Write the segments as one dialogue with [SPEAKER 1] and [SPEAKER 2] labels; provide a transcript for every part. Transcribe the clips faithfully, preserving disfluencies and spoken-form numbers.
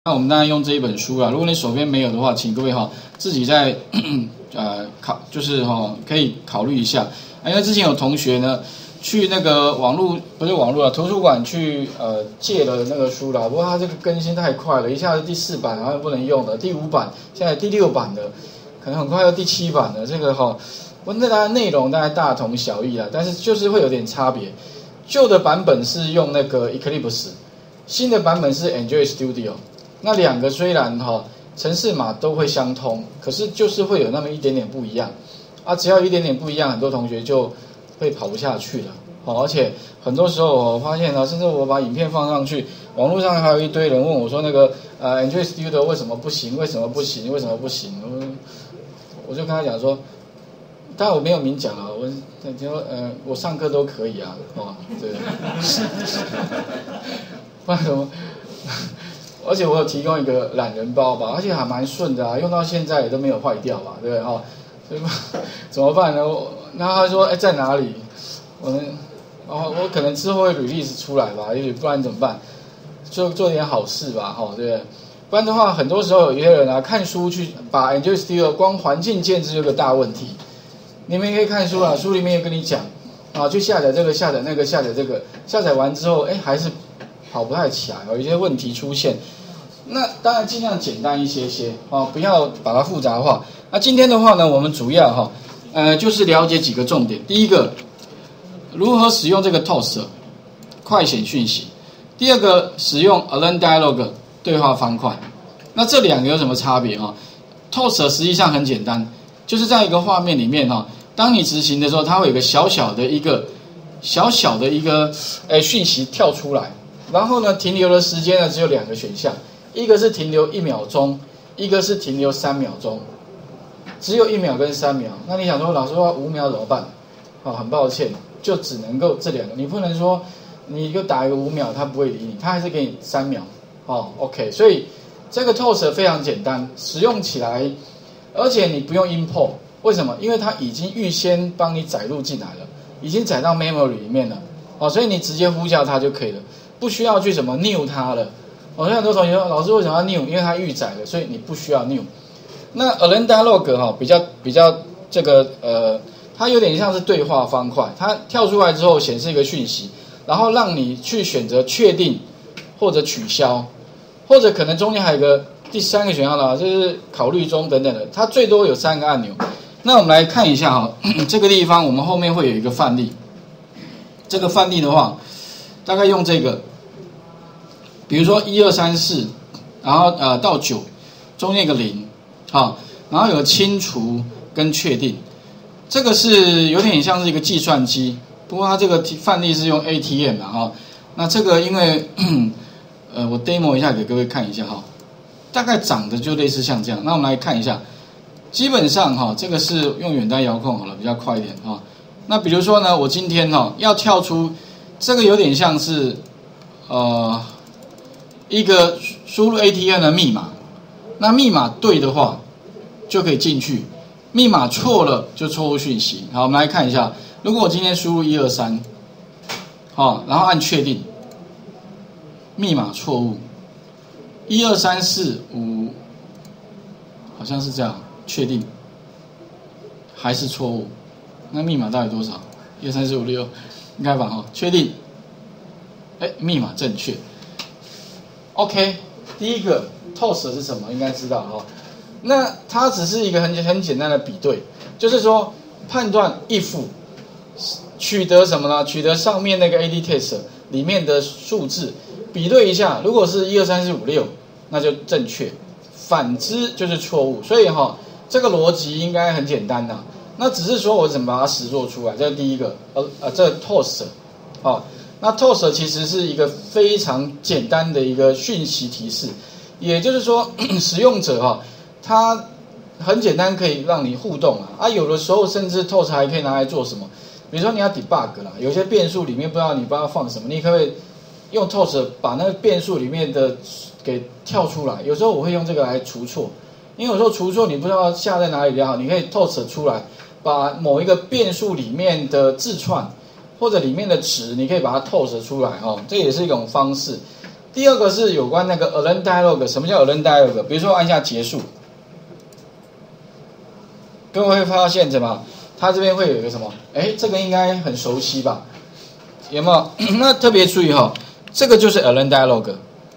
[SPEAKER 1] 那我们当然用这一本书啦。如果你手边没有的话，请各位哈自己在呃考，就是哈可以考虑一下。啊，因为之前有同学呢去那个网络不是网络啊，图书馆去呃借了那个书啦。不过它这个更新太快了，一下子第四版好像不能用了，第五版现在第六版的，可能很快要第七版了。这个哈，我那当然内容大概大同小异啦，但是就是会有点差别。旧的版本是用那个 Eclipse， 新的版本是 Android Studio。那两个虽然哈程式码都会相通，可是就是会有那么一点点不一样啊。只要有一点点不一样，很多同学就会跑不下去了。好，而且很多时候我发现呢，甚至我把影片放上去，网络上还有一堆人问我说，那个呃 Android Studio 为什么不行？为什么不行？为什么不行？我我就跟他讲说，当然我没有明讲啊，我就说呃我上课都可以啊，哦对，不然什么？而且我有提供一个懒人包吧，而且还蛮顺的啊，用到现在也都没有坏掉吧，对不对？哦，所以怎么办呢？然后他说，哎，在哪里？我们，哦，我可能之后会 release 出来吧，也许不然怎么办？做做点好事吧，哈、哦，对不对？不然的话，很多时候有一些人啊，看书去把 Android Studio 光环境建制有个大问题。你们也可以看书啊，书里面有跟你讲啊，去下载这个，下载那个，下载这个，下载完之后，哎，还是跑不太起来，有一些问题出现。那当然尽量简单一些些啊，不要把它复杂化。那今天的话呢，我们主要哈，呃，就是了解几个重点。第一个，如何使用这个 Toast 快显讯息；第二个，使用 Align Dialog 对话方块。那这两个有什么差别啊 ？Toast 实际上很简单，就是在一个画面里面哈，当你执行的时候，它会有一个小小的一个小小的一个呃讯息跳出来，然后呢，停留的时间呢只有两个选项。一个是停留一秒钟，一个是停留三秒钟，只有一秒跟三秒。那你想说，老师说五秒怎么办？哦，很抱歉，就只能够这两个。你不能说你就打一个五秒，他不会理你，他还是给你三秒。哦 ，OK， 所以这个 Toast 非常简单，使用起来，而且你不用 import， 为什么？因为它已经预先帮你载入进来了，已经载到 memory 里面了。哦，所以你直接呼叫它就可以了，不需要去什么 new 它了。好像很多同学说，老师为什么要 new？ 因为它预载了，所以你不需要 new。那 Align Dialog 哈比较比较这个呃，它有点像是对话方块，它跳出来之后显示一个讯息，然后让你去选择确定或者取消，或者可能中间还有一个第三个选项啦，就是考虑中等等的。它最多有三个按钮。那我们来看一下哈，这个地方我们后面会有一个范例。这个范例的话，大概用这个。比如说一二三四，然后呃到九，中间一个零，好，然后有清除跟确定，这个是有点像是一个计算机，不过它这个范例是用 A T M 的哈。那这个因为呃我 demo 一下给各位看一下哈，大概长得就类似像这样。那我们来看一下，基本上哈这个是用远端遥控好了，比较快一点哈。那比如说呢，我今天哈要跳出，这个有点像是呃。一个输入 A T M 的密码，那密码对的话就可以进去，密码错了就错误讯息。好，我们来看一下，如果我今天输入一二三，好，然后按确定，密码错误，一二三四五，好像是这样，确定，还是错误，那密码到底多少？一二三四五六，应该吧？哈，确定，哎，密码正确。OK， 第一个 Toast 是什么？应该知道哈。那它只是一个很很简单的比对，就是说判断 if 取得什么呢？取得上面那个 A D test 里面的数字，比对一下，如果是一二三四五六，那就正确；反之就是错误。所以哈，这个逻辑应该很简单的。那只是说我怎么把它实作出来，这是第一个。呃呃，这个 Toast， 哦。那 Toast 其实是一个非常简单的一个讯息提示，也就是说，使用者哈，他很简单可以让你互动啊。啊，有的时候甚至 Toast 还可以拿来做什么？比如说你要 debug 啦，有些变数里面不知道你不知道放什么，你可不可以用 Toast 把那个变数里面的给跳出来？有时候我会用这个来除错，因为有时候除错你不知道下在哪里比较好，你可以 Toast 出来，把某一个变数里面的字串。或者里面的值，你可以把它透射出来哦，这也是一种方式。 第二个是有关那个 Align Dialog， 什么叫 Align Dialog？ 比如说按下结束，各位会发现什么？它这边会有一个什么？哎，这个应该很熟悉吧？有没有？那特别注意哈，这个就是 Align Dialog。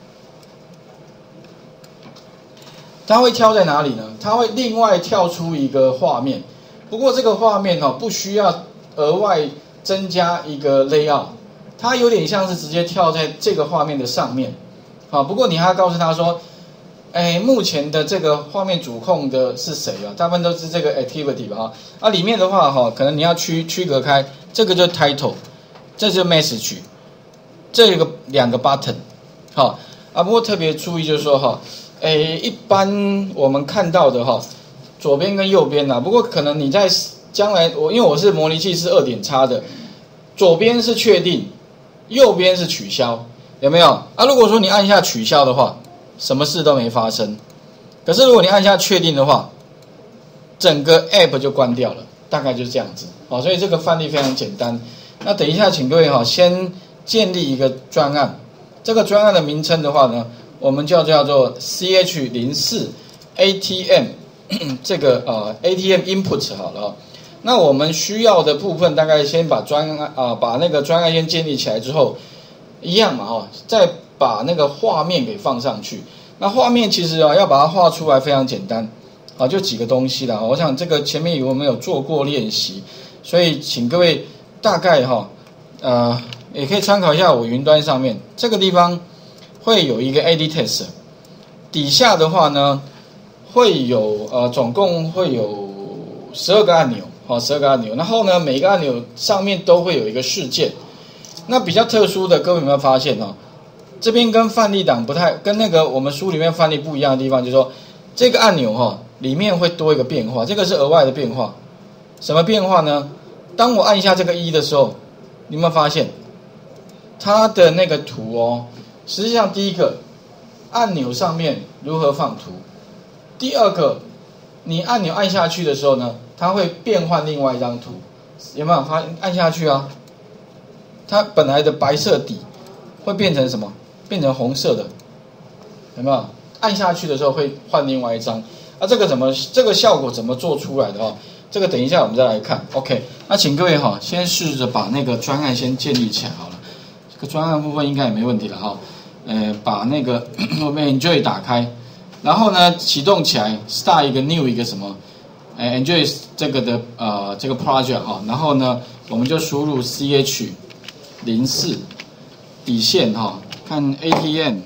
[SPEAKER 1] 它会挑在哪里呢？它会另外跳出一个画面，不过这个画面哈不需要额外增加一个 layout， 它有点像是直接跳在这个画面的上面。好，不过你还要告诉他说，哎，目前的这个画面主控的是谁啊？大部分都是这个 activity 吧哈。啊，里面的话哈，可能你要区区隔开，这个就是 title， 这就是 message， 这个两个 button， 好啊。不过特别注意就是说哈。诶，一般我们看到的哈，左边跟右边呐、啊，不过可能你在将来，我因为我是模拟器是二点叉的，左边是确定，右边是取消，有没有？啊，如果说你按下取消的话，什么事都没发生。可是如果你按下确定的话，整个 app 就关掉了，大概就是这样子。好，所以这个范例非常简单。那等一下，请各位哈，先建立一个专案，这个专案的名称的话呢？我们就叫做 C H 零四 A T M 这个呃 A T M input 好了，那我们需要的部分大概先把专案啊、呃、把那个专案先建立起来之后，一样嘛哈，再把那个画面给放上去。那画面其实啊要把它画出来非常简单啊，就几个东西啦。我想这个前面我们有做过练习，所以请各位大概哈呃也可以参考一下我云端上面这个地方。会有一个 A D test， 底下的话呢，会有呃总共会有十二个按钮，好、哦，十二个按钮。然后呢，每个按钮上面都会有一个事件。那比较特殊的，各位有没有发现哦？这边跟范例档不太，跟那个我们书里面范例不一样的地方，就是说这个按钮哈、哦、里面会多一个变化，这个是额外的变化。什么变化呢？当我按下这个一的时候，你有没有发现它的那个图哦？实际上，第一个按钮上面如何放图，第二个，你按钮按下去的时候呢，它会变换另外一张图，有没有发现？按下去啊，它本来的白色底会变成什么？变成红色的，有没有？按下去的时候会换另外一张，啊，这个怎么这个效果怎么做出来的哦？这个等一下我们再来看。OK， 那请各位哈、哦，先试着把那个专案先建立起来好了。这个专案部分应该也没问题了哈、哦。呃，把那个我们 Enjoy 打开，然后呢启动起来 ，start 一个 new 一个什么，呃 Enjoy 这个的呃这个 project 哈，然后呢我们就输入 C H 零四底线哈，看 A T M，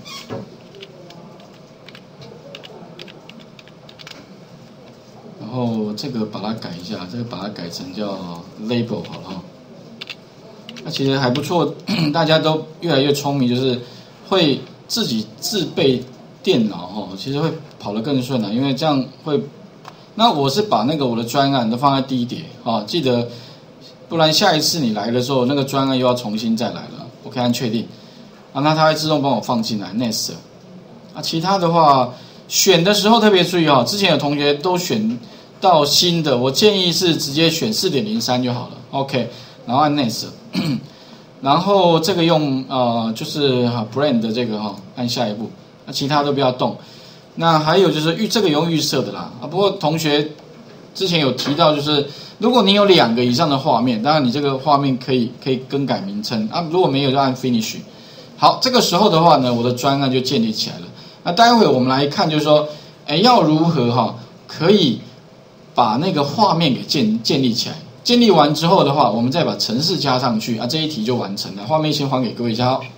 [SPEAKER 1] 然后这个把它改一下，这个把它改成叫 label 好了哈，那其实还不错，大家都越来越聪明，就是。会自己自备电脑哦，其实会跑得更顺了，因为这样会。那我是把那个我的专案都放在第一叠啊，记得，不然下一次你来的时候，那个专案又要重新再来了。我可以按确定，啊，那它会自动帮我放进来 next。啊，其他的话选的时候特别注意哦，之前有同学都选到新的，我建议是直接选 四点零三 就好了 ，OK， 然后按 next。然后这个用呃就是 brand 的这个哈、哦，按下一步，那其他都不要动。那还有就是预这个用预设的啦啊，不过同学之前有提到，就是如果你有两个以上的画面，当然你这个画面可以可以更改名称啊，如果没有就按 finish。好，这个时候的话呢，我的专案就建立起来了。那待会我们来看，就是说，哎，要如何哈、哦、可以把那个画面给建建立起来。建立完之后的话，我们再把程式加上去啊，这一题就完成了。画面先还给各位一下。